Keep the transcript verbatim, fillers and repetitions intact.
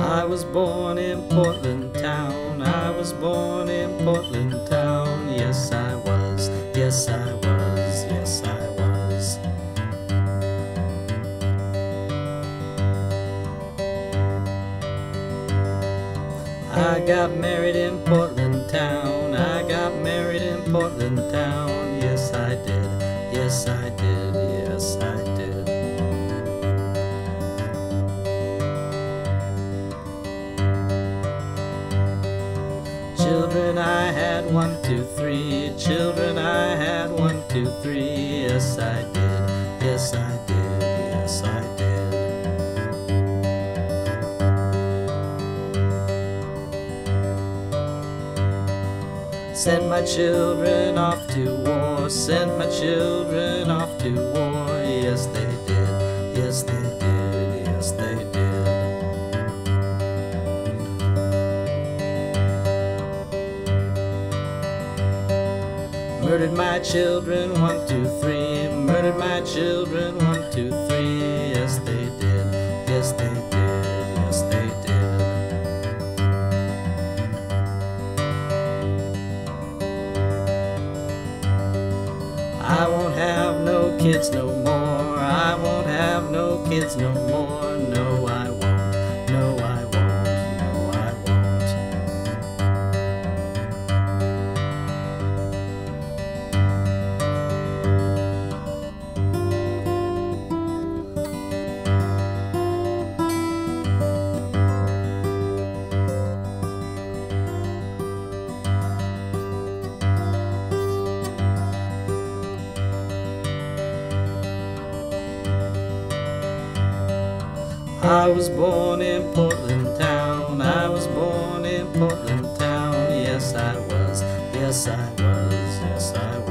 I was born in Portland town, I was born in Portland town. Yes I was, yes I was, yes I was. I got married in Portland town, I got married in Portland town. Yes I did, yes I did, yes I did. Children I had one, two, three. Children I had one, two, three. Yes I did, yes I did, yes I did. Send my children off to war, send my children off to war. Yes they did, yes they did, yes they did. Murdered my children, one, two, three. Murdered my children, one, two, three. Yes, they did. Yes, they did. Yes, they did. I won't have no kids no more. I won't have no kids no more. No, I won't. No, I won't. No, I won't. I was born in Portland town, I was born in Portland town. Yes I was, yes I was, yes I was.